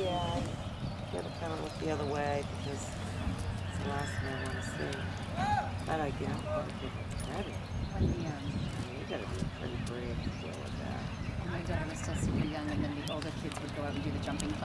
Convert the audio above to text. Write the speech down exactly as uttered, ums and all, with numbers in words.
Yeah, I gotta kind of look the other way because it's the last thing I want to see. But I get it. Gotta get ready. When the, um, I mean, you gotta be pretty brave to deal with that. when my daughter was still super young, and then the older kids would go out and do the jumping